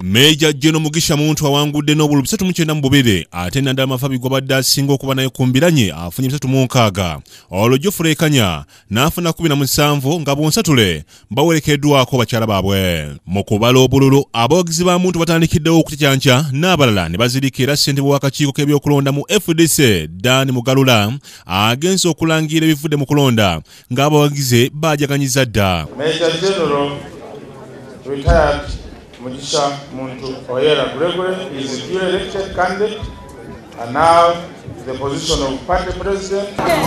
Meja General Mugisha Muntu awangudde n'obululu 392 ate Naddala Mafabi gwabadde asinga okuba naye kumbiranye afunye 306. Olwo Geoffrey Kanya n'afuna 17 nga bonsatule bawerekeddwako bakyala baabwe. Mu kubala obululu abawagizi ba Muntu batandikiddewo okuticyanca n'abalala ne bazirikira ssentebe w'akakiiko k'ebyokulonda mu FDC Dani Mugalula agenze okulangira ebivudde mu kulonda ng'abawagizi baajaganyiza dda. Major General retired Mugisha Muntu Gregory is a duly elected candidate and now the position of party president.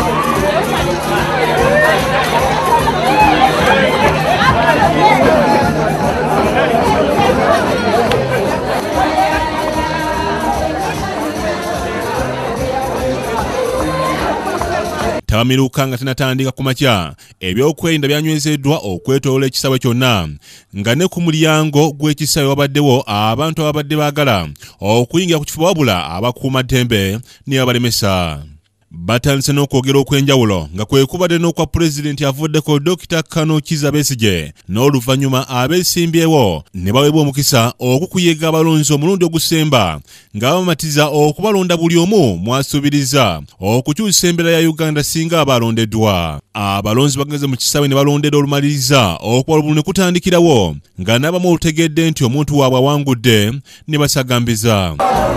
Tabamiruka nga tinatandika kumakya ebyokwerinda byanywezeddwa okwetoloola ekisaawe kyonna nga ne ku mulyango gw'ekisaawe wabaddewo abantu ababadde baagala okuyingira ku kifo wabula abakuuma ddembe ne babalemesa. Batandise n'okwogera okw'enjawulo nga kwe kubadde n'okwa pulezidenti avuddeko Dr. Kano Kiza Besigye n'oluvannyuma abeesimbyewo ne baweebwa omukisa okukuyiga abalonzi omulundi ogusemba nga bamatiza okubalonda buli omu mwasuubiriza okukyusa embeera ya Uganda singa abalondeddwa. Abalonzi bagenze mu kisaawe ne balondera olumaliriza okuba obululu ne kutandikirawo nga n'abamu olutegedde nti omuntu waabwe awangudde ne basagambiza.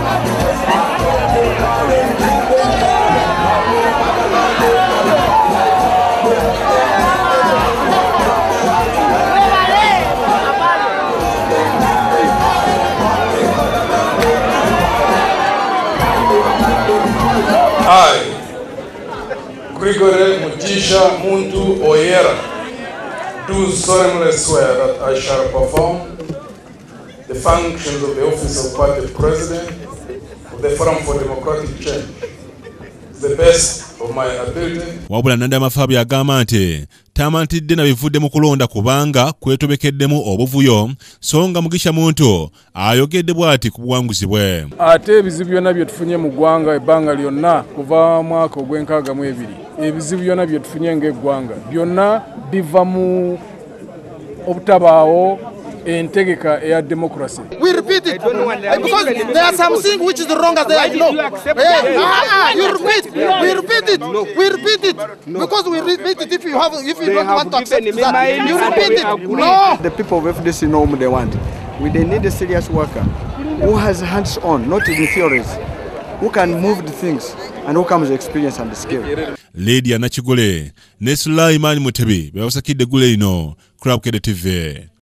I, Gregory Mugisha Muntu, do solemnly swear that I shall perform the functions of the office of party president of the Forum for Democratic Change to the best of my ability. Wabula Naddala Mafabi agamba nti tamantidde na bivudde mu kulonda kubanga kwetobekeddemu obuvuyo so nga Mugisha Muntu ayogedde bw'ati ku buwanguzi bwe. Ate ebizibu byonna bye tufunye mu ggwanga ebbanga lyonna kuva mwaka ogw'62 ebizibu byonna bye tufunye ng'eggwanga byonna biva mu obutabaawo entegeka eya democracy. We repeat it because there are something which is wrong as there. No. You repeat. We repeat it. We repeat it because we repeat it. If you don't want to accept that, you repeat it. No. The people of FDC know what they want. They need a serious worker who has hands on, not in the theories, who can move the things and who comes with experience and skill. Lady Anachigole, ne Sulaiman Mutebi, bewasakidde gule ino, Crabkede TV.